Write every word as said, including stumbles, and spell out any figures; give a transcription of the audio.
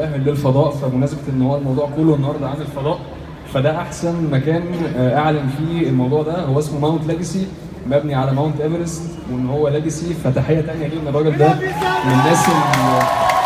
للفضاء، فبمناسبه ان هو الموضوع كله النهارده عن الفضاء، فده احسن مكان اعلن فيه الموضوع ده. هو اسمه ماونت ليجاسي، مبني على ماونت ايفرست، وان هو ليجاسي، فتحيه ثانيه ليه ان الراجل ده من الناس اللي